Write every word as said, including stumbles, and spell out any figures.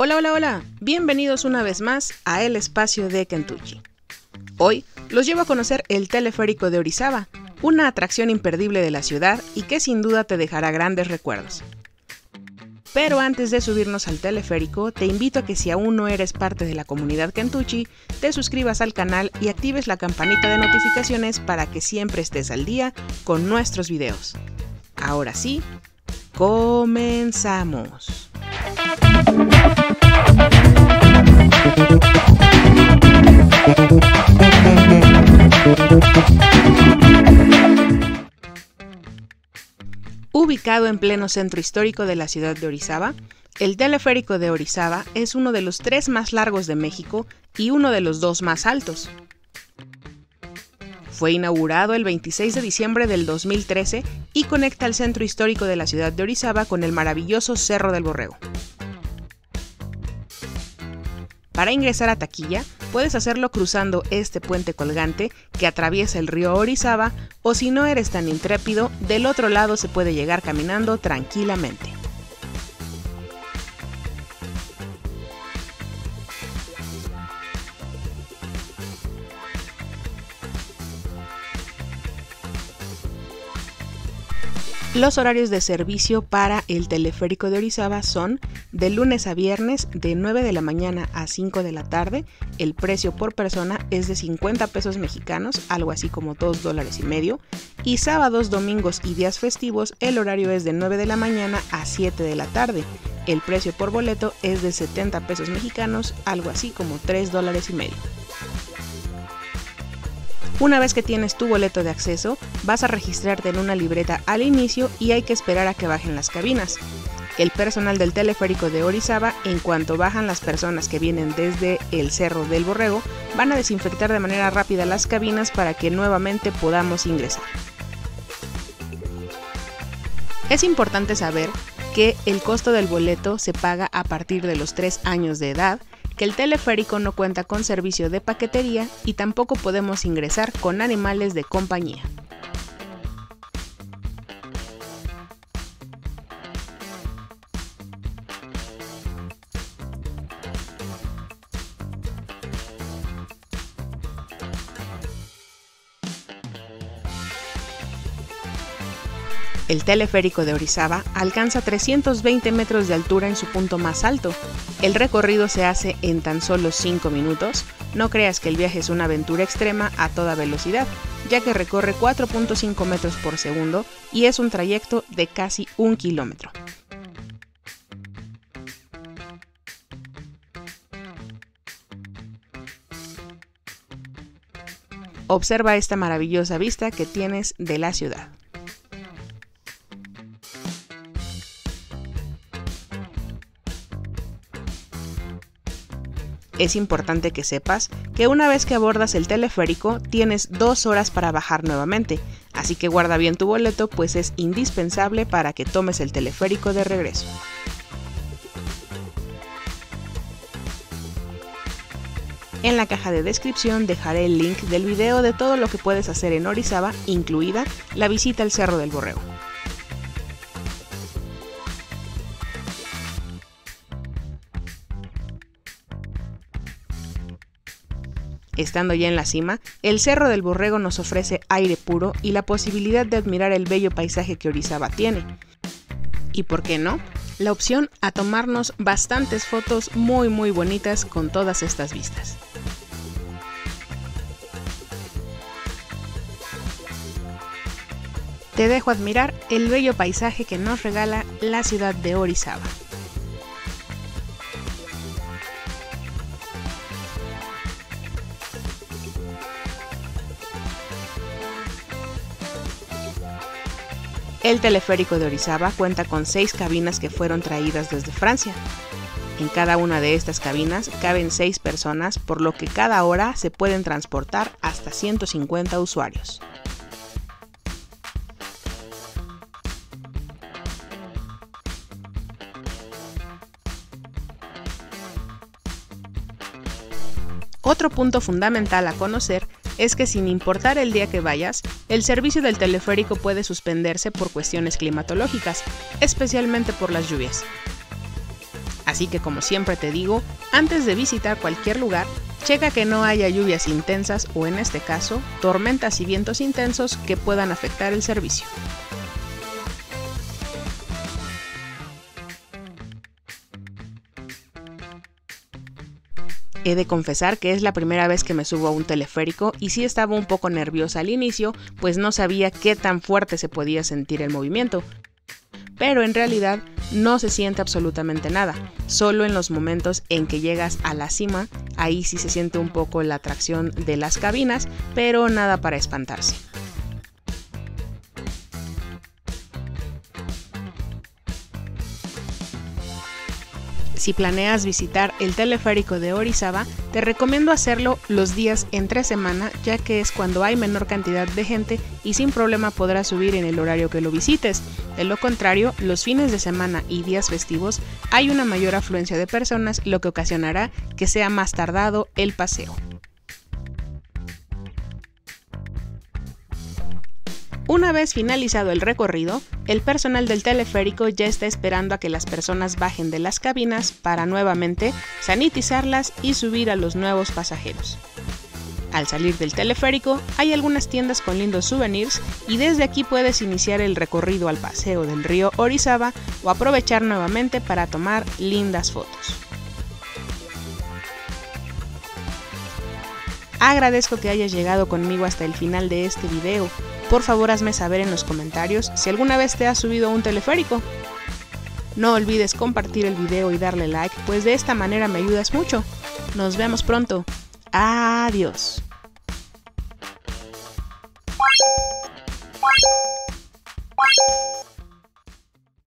Hola, hola, hola, bienvenidos una vez más a El Espacio de Kentucky. Hoy los llevo a conocer el teleférico de Orizaba, una atracción imperdible de la ciudad y que sin duda te dejará grandes recuerdos. Pero antes de subirnos al teleférico, te invito a que si aún no eres parte de la comunidad Kentucky, te suscribas al canal y actives la campanita de notificaciones para que siempre estés al día con nuestros videos. Ahora sí, comenzamos. Ubicado en pleno centro histórico de la ciudad de Orizaba, el teleférico de Orizaba es uno de los tres más largos de México y uno de los dos más altos. Fue inaugurado el veintiséis de diciembre del dos mil trece y conecta el centro histórico de la ciudad de Orizaba con el maravilloso Cerro del Borrego. Para ingresar a taquilla, puedes hacerlo cruzando este puente colgante que atraviesa el río Orizaba, o si no eres tan intrépido, del otro lado se puede llegar caminando tranquilamente. Los horarios de servicio para el teleférico de Orizaba son de lunes a viernes de nueve de la mañana a cinco de la tarde. El precio por persona es de cincuenta pesos mexicanos, algo así como dos dólares y medio. Y sábados, domingos y días festivos el horario es de nueve de la mañana a siete de la tarde. El precio por boleto es de setenta pesos mexicanos, algo así como tres dólares y medio. Una vez que tienes tu boleto de acceso, vas a registrarte en una libreta al inicio y hay que esperar a que bajen las cabinas. El personal del teleférico de Orizaba, en cuanto bajan las personas que vienen desde el Cerro del Borrego, van a desinfectar de manera rápida las cabinas para que nuevamente podamos ingresar. Es importante saber que el costo del boleto se paga a partir de los tres años de edad, que el teleférico no cuenta con servicio de paquetería y tampoco podemos ingresar con animales de compañía. El teleférico de Orizaba alcanza trescientos veinte metros de altura en su punto más alto. El recorrido se hace en tan solo cinco minutos. No creas que el viaje es una aventura extrema a toda velocidad, ya que recorre cuatro punto cinco metros por segundo y es un trayecto de casi un kilómetro. Observa esta maravillosa vista que tienes de la ciudad. Es importante que sepas que una vez que abordas el teleférico tienes dos horas para bajar nuevamente, así que guarda bien tu boleto, pues es indispensable para que tomes el teleférico de regreso. En la caja de descripción dejaré el link del video de todo lo que puedes hacer en Orizaba, incluida la visita al Cerro del Borrego. Estando ya en la cima, el Cerro del Borrego nos ofrece aire puro y la posibilidad de admirar el bello paisaje que Orizaba tiene. Y por qué no, la opción a tomarnos bastantes fotos muy muy bonitas con todas estas vistas. Te dejo admirar el bello paisaje que nos regala la ciudad de Orizaba. El teleférico de Orizaba cuenta con seis cabinas que fueron traídas desde Francia. En cada una de estas cabinas caben seis personas, por lo que cada hora se pueden transportar hasta ciento cincuenta usuarios. Otro punto fundamental a conocer es que sin importar el día que vayas, el servicio del teleférico puede suspenderse por cuestiones climatológicas, especialmente por las lluvias. Así que como siempre te digo, antes de visitar cualquier lugar, checa que no haya lluvias intensas o en este caso, tormentas y vientos intensos que puedan afectar el servicio. He de confesar que es la primera vez que me subo a un teleférico y sí estaba un poco nerviosa al inicio, pues no sabía qué tan fuerte se podía sentir el movimiento. Pero en realidad no se siente absolutamente nada, solo en los momentos en que llegas a la cima, ahí sí se siente un poco la atracción de las cabinas, pero nada para espantarse. Si planeas visitar el teleférico de Orizaba, te recomiendo hacerlo los días entre semana, ya que es cuando hay menor cantidad de gente y sin problema podrás subir en el horario que lo visites. De lo contrario, los fines de semana y días festivos hay una mayor afluencia de personas, lo que ocasionará que sea más tardado el paseo. Una vez finalizado el recorrido, el personal del teleférico ya está esperando a que las personas bajen de las cabinas para nuevamente sanitizarlas y subir a los nuevos pasajeros. Al salir del teleférico hay algunas tiendas con lindos souvenirs y desde aquí puedes iniciar el recorrido al paseo del río Orizaba o aprovechar nuevamente para tomar lindas fotos. Agradezco que hayas llegado conmigo hasta el final de este video. Por favor, hazme saber en los comentarios si alguna vez te has subido a un teleférico. No olvides compartir el video y darle like, pues de esta manera me ayudas mucho. Nos vemos pronto. Adiós.